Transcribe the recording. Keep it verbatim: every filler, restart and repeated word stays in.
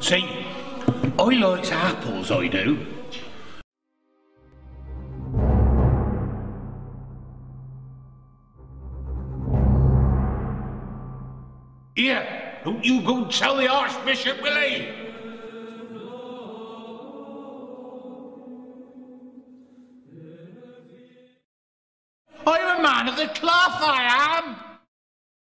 See, I likes apples, I do. Here, don't you go tell the Archbishop, will he? I'm a man of the cloth, I am.